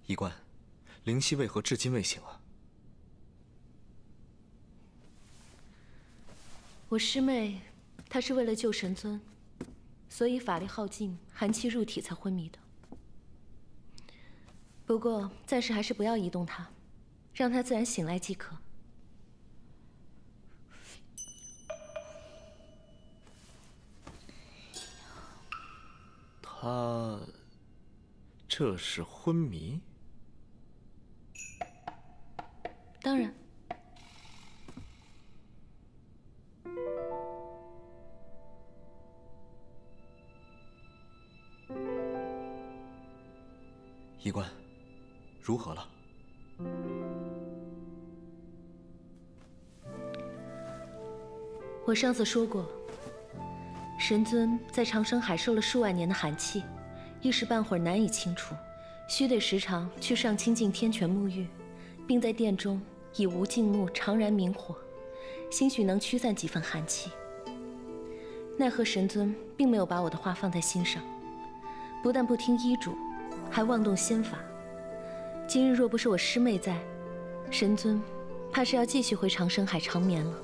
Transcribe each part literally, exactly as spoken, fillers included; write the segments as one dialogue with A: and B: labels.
A: 医官，灵犀为何至今未醒啊？
B: 我师妹，她是为了救神尊，所以法力耗尽，寒气入体才昏迷的。不过暂时还是不要移动她，让她自然醒来即可。
A: 他这是昏迷？
B: 当然。
A: 医官，如何了？
B: 我上次说过。 神尊在长生海受了数万年的寒气，一时半会儿难以清除，须得时常去上清净天泉沐浴，并在殿中以无尽木常燃明火，兴许能驱散几分寒气。奈何神尊并没有把我的话放在心上，不但不听医嘱，还妄动仙法。今日若不是我师妹在，神尊怕是要继续回长生海长眠了。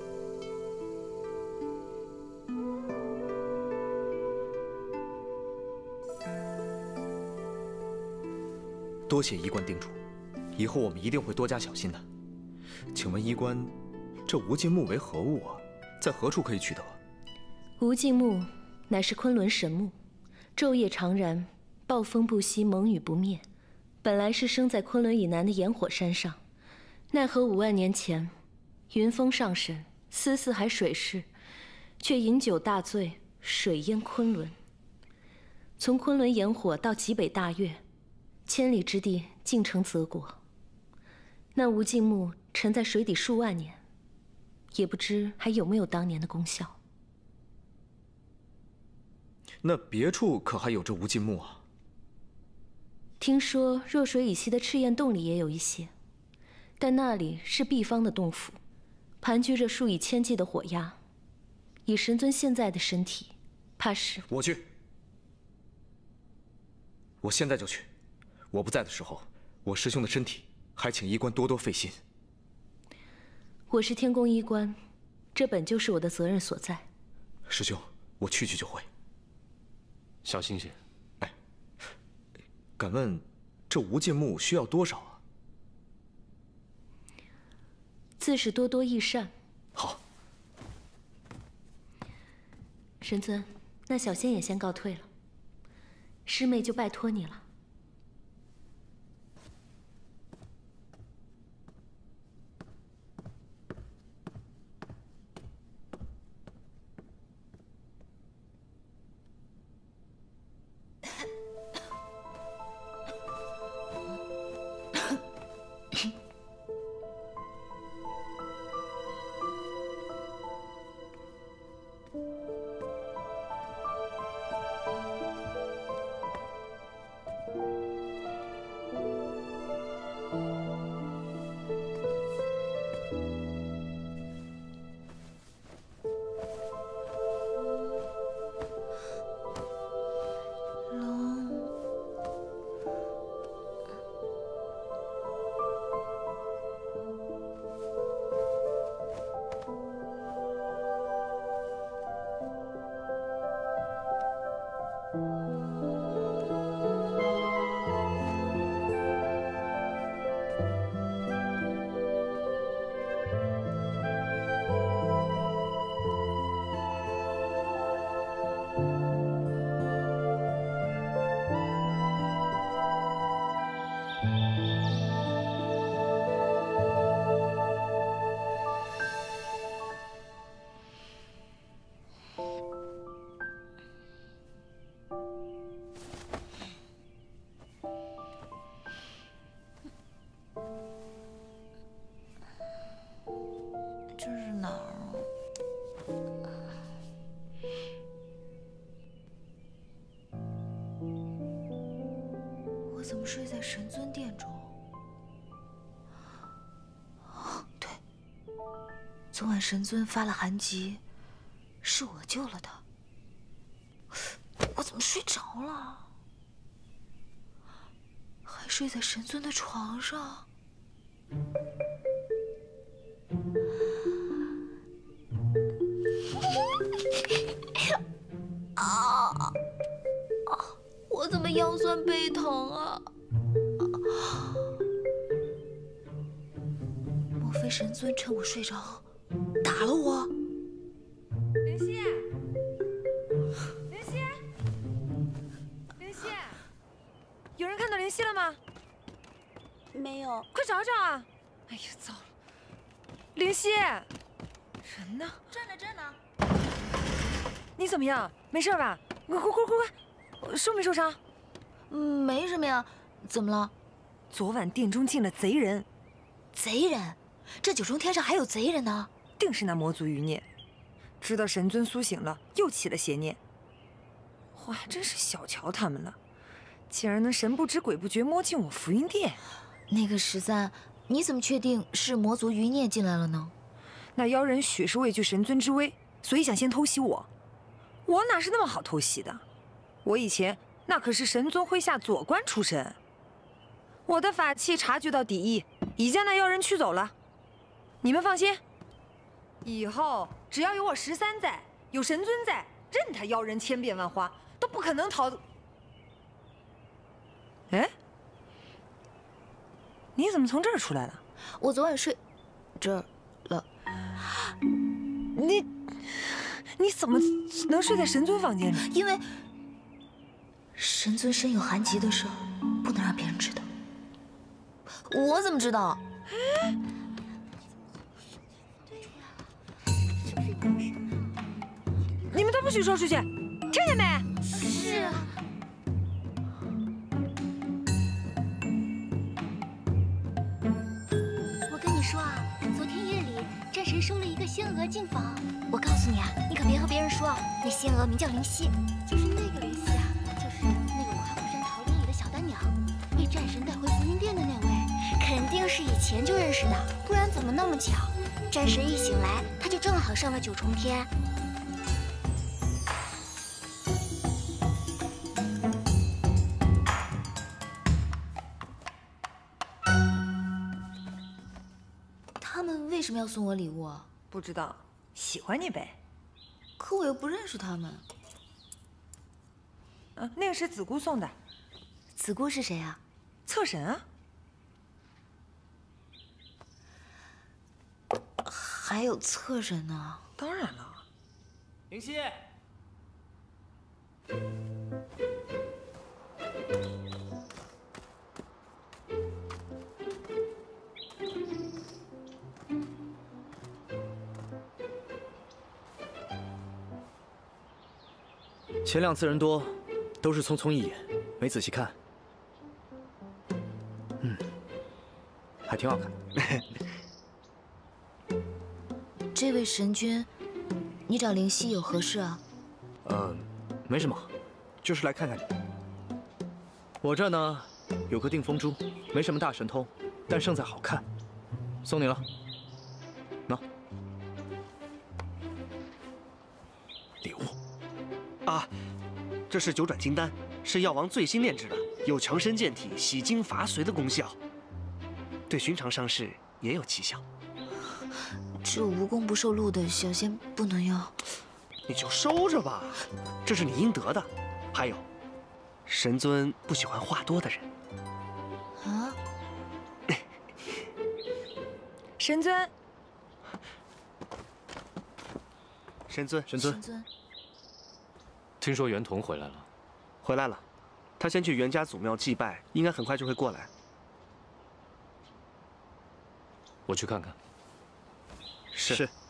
A: 多谢医官叮嘱，以后我们一定会多加小心的。请问医官，这无尽木为何物啊？在何处可以取得？
B: 无尽木乃是昆仑神木，昼夜常燃，暴风不息，猛雨不灭。本来是生在昆仑以南的炎火山上，奈何五万年前，云峰上神，思四海水势，却饮酒大醉，水淹昆仑。从昆仑炎火到极北大月。 千里之地，竟成泽国。那无尽木沉在水底数万年，也不知还有没有当年的功效。
A: 那别处可还有这无尽木啊？
B: 听说若水以西的赤焰洞里也有一些，但那里是避方的洞府，盘踞着数以千计的火鸦。以神尊现在的身体，怕是……
A: 我去，我现在就去。 我不在的时候，我师兄的身体还请医官多多费心。
B: 我是天宫医官，这本就是我的责任所在。
A: 师兄，我去去就回。
C: 小心些。
A: 哎，敢问这无尽木需要多少啊？
B: 自是多多益善。
A: 好。
B: 神尊，那小仙也先告退了。师妹就拜托你了。
D: 这是哪儿啊？我怎么睡在神尊殿中？对，昨晚神尊发了寒疾，是我救了他。我怎么睡着了？ 还睡在神尊的床上。啊！啊！我怎么腰酸背疼啊？莫非神尊趁我睡着打了我？
E: 灵犀，灵犀，灵犀，有人看到灵犀了吗？
F: 没有，
E: 快找找啊！哎呀，糟了，灵犀，人呢？
F: 这呢这呢。
E: 你怎么样？没事吧？快快快快快，受没受伤？
D: 嗯，没什么呀。怎么了？
E: 昨晚殿中进了贼人。
D: 贼人？这九重天上还有贼人呢？
E: 定是那魔族余孽，知道神尊苏醒了，又起了邪念。我还真是小瞧他们了，竟然能神不知鬼不觉摸进我福云殿。
D: 那个十三，你怎么确定是魔族余孽进来了呢？
E: 那妖人许是畏惧神尊之威，所以想先偷袭我。我哪是那么好偷袭的？我以前那可是神尊麾下左官出身，我的法器察觉到敌意，已将那妖人驱走了。你们放心，以后只要有我十三在，有神尊在，任他妖人千变万化，都不可能逃。哎，你怎么从这儿出来了？
D: 我昨晚睡这儿了。
E: 你你怎么能睡在神尊房间里？
D: 因为神尊身有寒疾的事儿，不能让别人知道。我怎么知道？
E: 你们都不许说出去，听见没？
F: 是。
G: 我跟你说啊，昨天夜里战神收了一个仙娥进房。我告诉你啊，你可别和别人说，那仙娥名叫灵犀，就是那个灵犀啊，就是那个夸父山桃林里的小丹娘，被战神带回福云殿的那位，肯定是以前就认识的，不然怎么那么巧？战神一醒来，他就正好上了九重天。
D: 他们为什么要送我礼物啊？
E: 不知道，喜欢你呗。
D: 可我又不认识他们。
E: 嗯、啊，那个是子姑送的。
D: 子姑是谁啊？
E: 侧神啊。
D: 还有侧神呢？
E: 当然了。
A: 灵犀，前两次人多，都是匆匆一眼，没仔细看。嗯，还挺好看。
D: 这位神君，你找灵犀有何事啊？
A: 呃，没什么，就是来看看你。我这呢有颗定风珠，没什么大神通，但胜在好看，送你了。喏，礼物。
H: 啊，这是九转金丹，是药王最新炼制的，有强身健体、洗精伐髓的功效，对寻常伤势也有奇效。
D: 这无功不受禄的，小仙不能要。
H: 你就收着吧，这是你应得的。还有，神尊不喜欢话多的人。
D: 啊？
E: 神尊，
H: 神尊，
A: 神尊，
D: 神尊，
C: 听说袁童回来了，
H: 回来了，他先去袁家祖庙祭拜，应该很快就会过来。
C: 我去看看。
H: 是。是